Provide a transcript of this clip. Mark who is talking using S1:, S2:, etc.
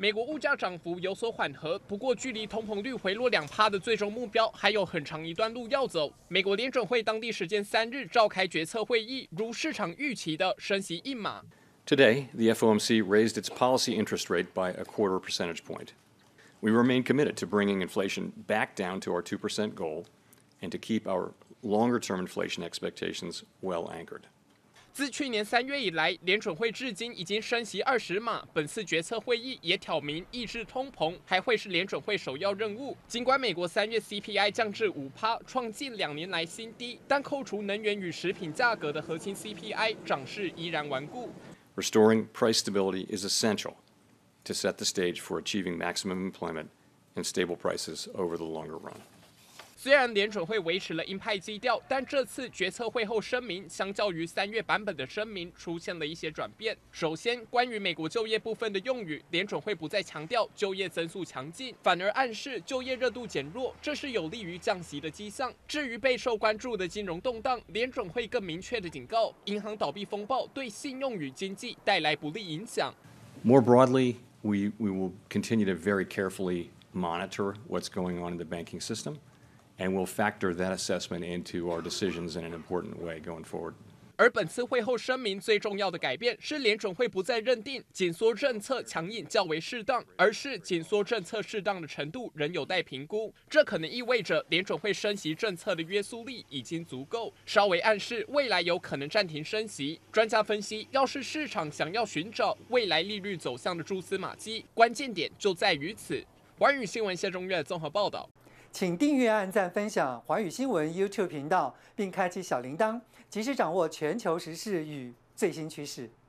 S1: 美国物价涨幅有所缓和，不过距离通膨率回落2%的最终目标还有很长一段路要走。美国联准会当地时间3日召开决策会议，如市场预期的升息1码。
S2: Today, the FOMC raised its policy interest rate by a quarter percentage point. We remain committed to bringing inflation back down to our 2% goal and to keep our longer-term inflation expectations well anchored.
S1: 自去年3月以来，联准会至今已经升息20码。本次决策会议也挑明，抑制通膨还会是联准会首要任务。尽管美国3月 CPI 降至5%，创近2年来新低，但扣除能源与食品价格的核心 CPI 涨势依然顽固。
S2: Restoring price stability is essential to set the stage for achieving maximum employment and stable prices over the longer run.
S1: 虽然联准会维持了鹰派基调，但这次决策会后声明，相较于3月版本的声明，出现了一些转变。首先，关于美国就业部分的用语，联准会不再强调就业增速强劲，反而暗示就业热度减弱，这是有利于降息的迹象。至于备受关注的金融动荡，联准会更明确的警告，银行倒闭风暴对信用与经济带来不利影响。
S2: More broadly, we will continue to very carefully monitor what's going on in the banking system.And we'll factor that assessment into our decisions in an important way going forward.
S1: 而本次会后声明最重要的改变是，联准会不再认定紧缩政策强硬较为适当，而是紧缩政策适当的程度仍有待评估。这可能意味着联准会升息政策的约束力已经足够，稍微暗示未来有可能暂停升息。专家分析，要是市场想要寻找未来利率走向的蛛丝马迹，关键点就在于此。寰宇新闻谢中岳综合报道。
S3: 请订阅、按赞、分享寰宇新闻 YouTube 频道，并开启小铃铛，及时掌握全球时事与最新趋势。